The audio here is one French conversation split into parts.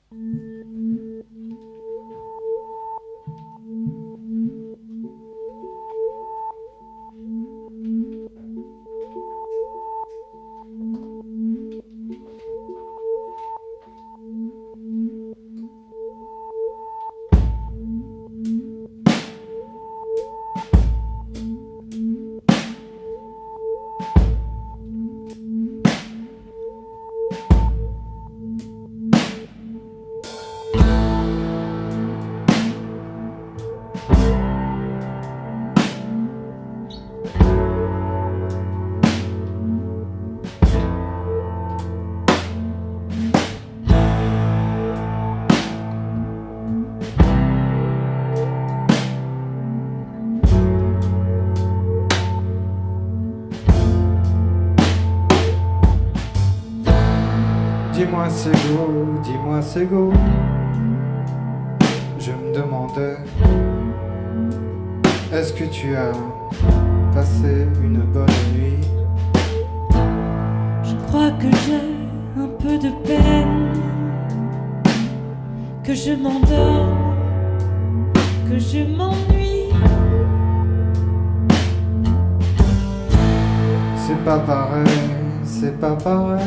Dis-moi c'est go, dis-moi c'est go. Je me demandais, est-ce que tu as passé une bonne nuit? Je crois que j'ai un peu de peine, que je m'endors, que je m'ennuie. C'est pas pareil, c'est pas pareil.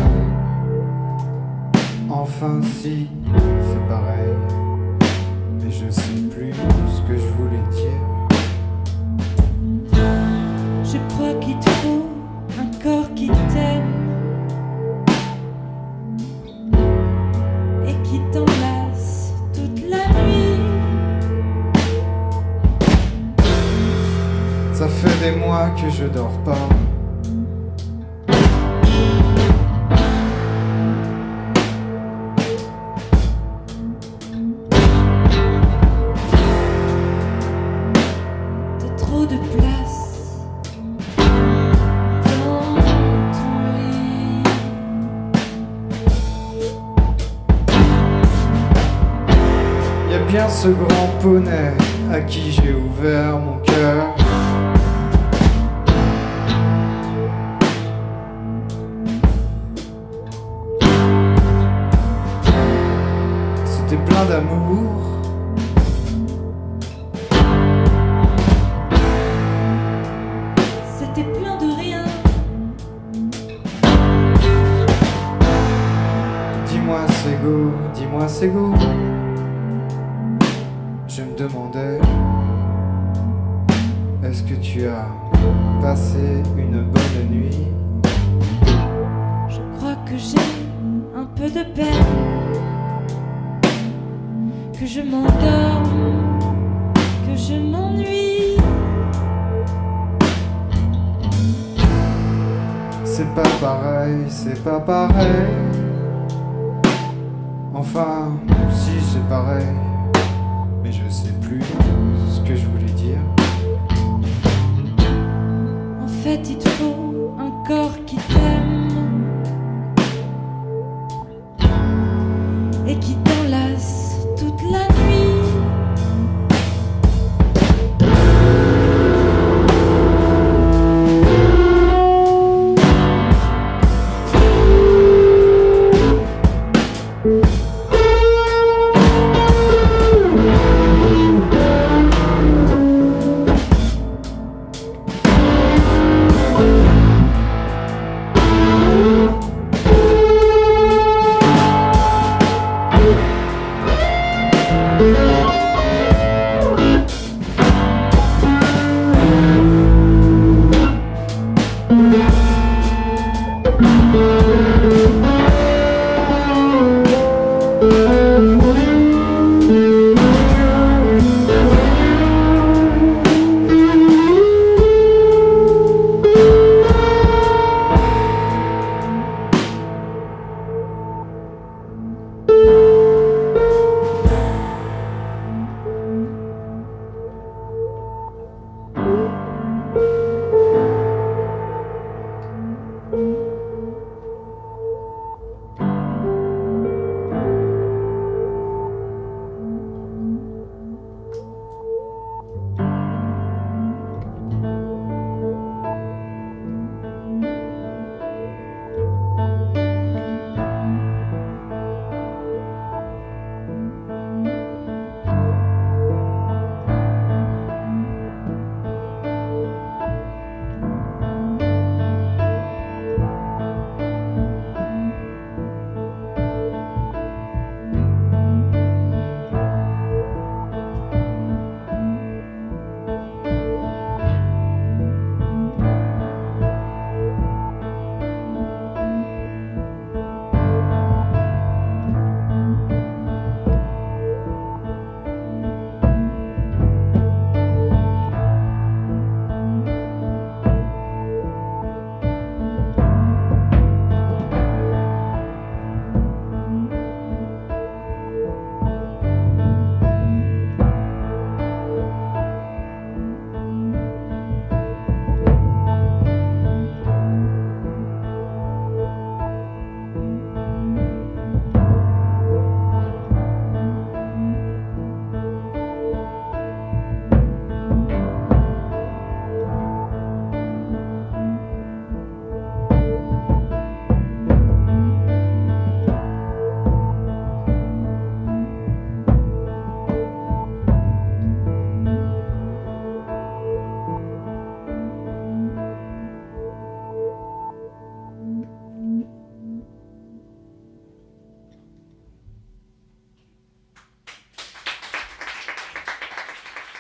Enfin si, c'est pareil, mais je sais plus ce que je voulais dire. Je crois qu'il te faut un corps qui t'aime et qui t'enlace toute la nuit. Ça fait des mois que je dors pas. Trop de place dans ton lit. Y a bien ce grand poney à qui j'ai ouvert mon cœur. C'était plein d'amour. C'était plein de rien. Dis-moi c'est go, dis-moi c'est go. Je me demandais, est-ce que tu as passé une bonne nuit? Je crois que j'ai un peu de peine, que je m'endors, que je m'ennuie. C'est pas pareil, c'est pas pareil. Enfin, si c'est pareil, mais je sais plus ce que je voulais dire. En fait, il te faut un corps qui t'aime et qui t'enlace toute la nuit.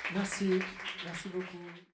Merci beaucoup.